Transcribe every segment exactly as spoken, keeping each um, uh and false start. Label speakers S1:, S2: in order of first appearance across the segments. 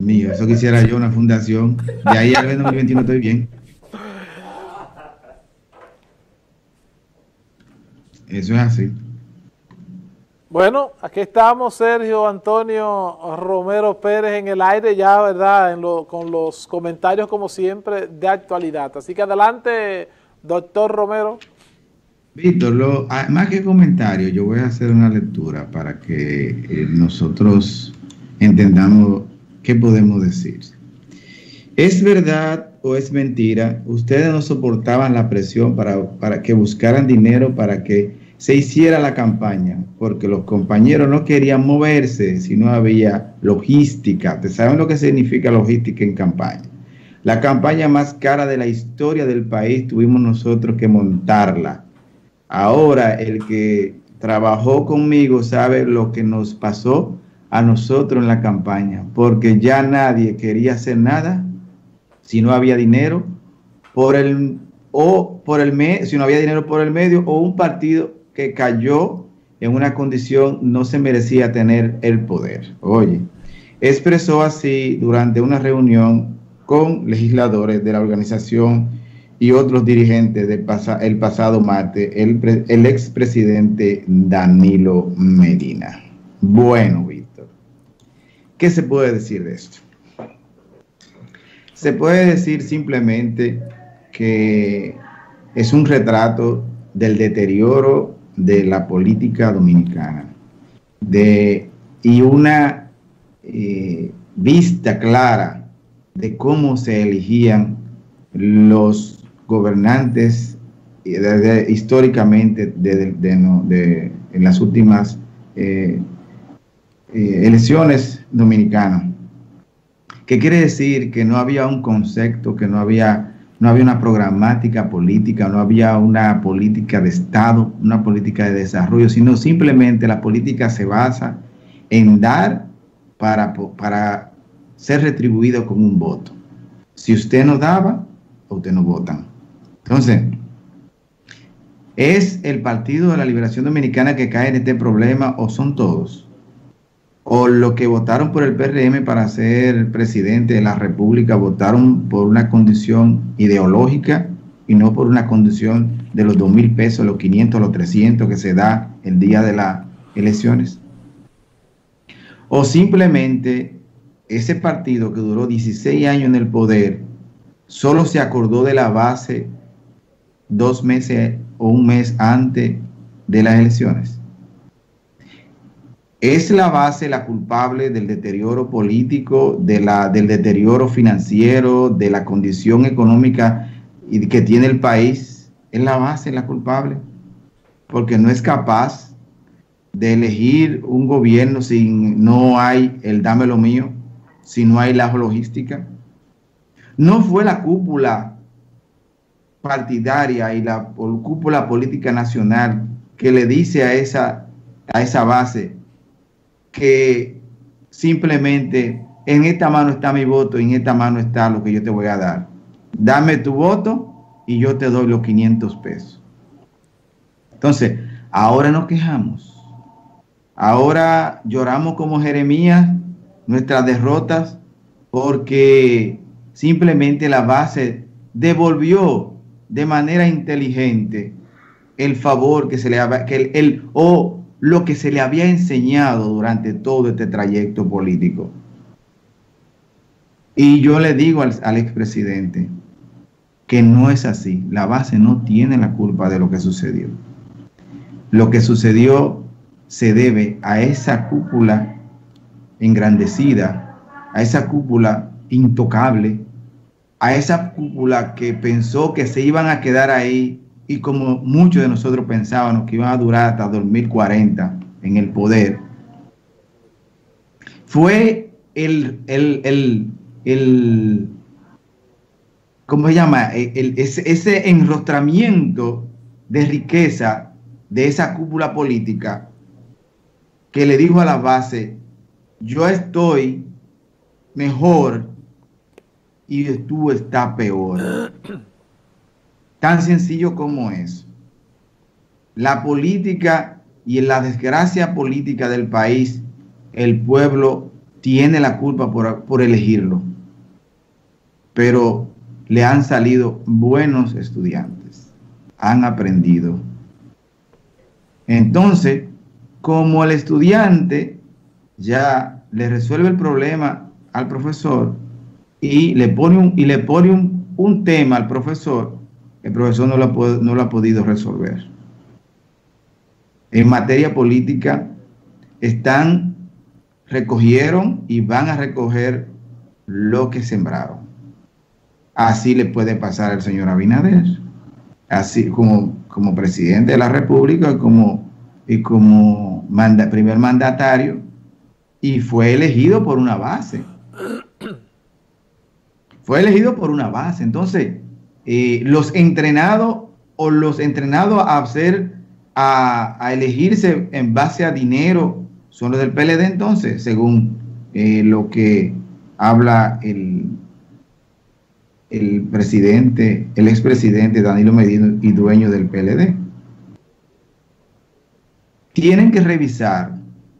S1: Mío, eso quisiera yo, una fundación. De ahí al dos mil veintiuno estoy bien. Eso es así.
S2: Bueno, aquí estamos, Sergio Antonio Romero Pérez, en el aire ya, ¿verdad? En lo, con los comentarios, como siempre, de actualidad. Así que adelante, doctor Romero.
S1: Víctor, lo, ah, más que comentario, yo voy a hacer una lectura para que eh, nosotros entendamos qué podemos decir. ¿Es verdad o es mentira? Ustedes no soportaban la presión para, para que buscaran dinero para que se hiciera la campaña, porque los compañeros no querían moverse si no había logística. ¿Ustedes saben lo que significa logística en campaña? La campaña más cara de la historia del país tuvimos nosotros que montarla. Ahora el que trabajó conmigo sabe lo que nos pasó a nosotros en la campaña, porque ya nadie quería hacer nada si no había dinero por el o por el me, si no había dinero por el medio, o un partido que cayó en una condición no se merecía tener el poder. Oye, expresó así durante una reunión con legisladores de la organización y otros dirigentes del pasa, el pasado martes, el, el expresidente Danilo Medina. Bueno, Víctor, ¿qué se puede decir de esto? Se puede decir simplemente que es un retrato del deterioro de la política dominicana de, y una eh, vista clara de cómo se elegían los gobernantes de, de, históricamente de, de, de, no, de, en las últimas eh, eh, elecciones dominicanas. ¿Qué quiere decir? Que no había un concepto, que no había, no había una programática política, no había una política de Estado, una política de desarrollo, sino simplemente la política se basa en dar para, para ser retribuido con un voto. Si usted no daba, usted no votan. Entonces, ¿es el Partido de la Liberación Dominicana que cae en este problema o son todos? ¿O los que votaron por el P R M para ser presidente de la República votaron por una condición ideológica y no por una condición de los dos mil pesos, los quinientos, los trescientos que se da el día de las elecciones? ¿O simplemente ese partido que duró dieciséis años en el poder solo se acordó de la base dos meses o un mes antes de las elecciones? ¿Es la base la culpable del deterioro político, de la, del deterioro financiero, de la condición económica que tiene el país? ¿Es la base la culpable? Porque no es capaz de elegir un gobierno si no hay el dame lo mío, si no hay la logística. No fue la cúpula partidaria y la cúpula política nacional que le dice a esa, a esa base que simplemente en esta mano está mi voto y en esta mano está lo que yo te voy a dar. Dame tu voto y yo te doy los quinientos pesos. Entonces, ahora nos quejamos. Ahora lloramos como Jeremías nuestras derrotas porque simplemente la base devolvió de manera inteligente el favor que se le había, que el, el o lo que se le había enseñado durante todo este trayecto político. Y yo le digo al, al expresidente que no es así. La base no tiene la culpa de lo que sucedió. Lo que sucedió se debe a esa cúpula engrandecida, a esa cúpula intocable, a esa cúpula que pensó que se iban a quedar ahí. Y como muchos de nosotros pensábamos que iban a durar hasta dos mil cuarenta en el poder, fue el, el, el, el ¿cómo se llama? El, el, ese, ese enrostramiento de riqueza de esa cúpula política que le dijo a la base, yo estoy mejor y tú estás peor. Tan sencillo como eso. La política y en la desgracia política del país, el pueblo tiene la culpa por, por elegirlo, pero le han salido buenos estudiantes, han aprendido. Entonces, como el estudiante ya le resuelve el problema al profesor y le pone un, y le pone un, un tema al profesor, el profesor no lo, no lo ha podido resolver. En materia política, están, recogieron y van a recoger lo que sembraron. Así le puede pasar al señor Abinader, así como, como presidente de la República y como, y como manda, primer mandatario, y fue elegido por una base. Fue elegido por una base. Entonces, eh, los entrenados o los entrenados a hacer, a, a elegirse en base a dinero son los del P L D, entonces, según eh, lo que habla el, el presidente, el expresidente Danilo Medina y dueño del P L D. Tienen que revisar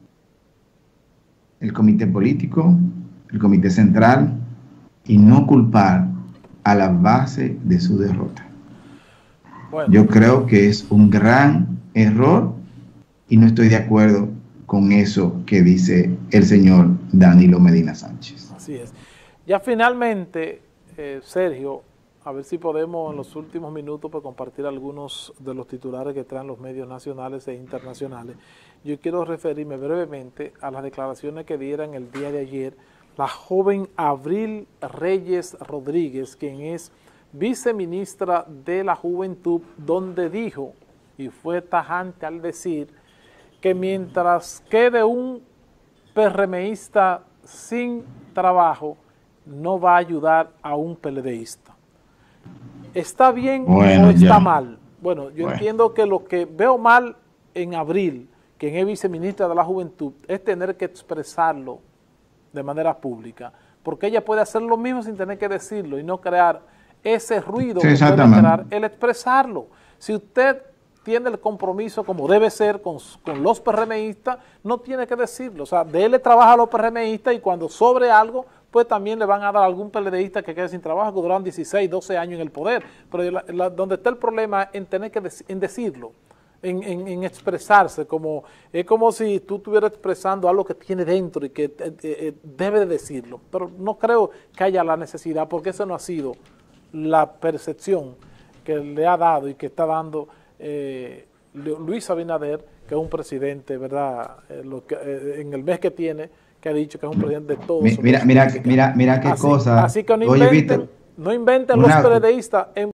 S1: el comité político, el comité central, y no culpar a la base de su derrota. Bueno. Yo creo que es un gran error y no estoy de acuerdo con eso que dice el señor Danilo Medina Sánchez.
S2: Así es. Ya finalmente, eh, Sergio, a ver si podemos en los últimos minutos pues, compartir algunos de los titulares que traen los medios nacionales e internacionales. Yo quiero referirme brevemente a las declaraciones que dieran el día de ayer la joven Abril Reyes Rodríguez, quien es viceministra de la Juventud, donde dijo, y fue tajante al decir, que mientras quede un PRMista sin trabajo, no va a ayudar a un PLDista. ¿Está bien bueno, o está ya. mal? Bueno, yo bueno. entiendo que lo que veo mal en Abril, quien es viceministra de la Juventud, es tener que expresarlo de manera pública, porque ella puede hacer lo mismo sin tener que decirlo y no crear ese ruido sí, que puede crear el expresarlo. Si usted tiene el compromiso como debe ser con, con los PRMistas, no tiene que decirlo. O sea, de él le trabaja a los PRMistas y cuando sobre algo, pues también le van a dar a algún PLDista que quede sin trabajo, que duraron dieciséis, doce años en el poder. Pero la, la, donde está el problema en tener que dec en decirlo, en, en, en expresarse, como es como si tú estuvieras expresando algo que tiene dentro y que eh, eh, debe de decirlo. Pero no creo que haya la necesidad, porque eso no ha sido la percepción que le ha dado y que está dando Eh, Luis Abinader, que es un presidente, ¿verdad? Eh, lo que, eh, en el mes que tiene, que ha dicho que es un presidente de todos.
S1: Mira, mira, mira, mira qué
S2: así,
S1: cosa.
S2: Así que no inventen, Oye, Víctor, no inventen los PLDistas en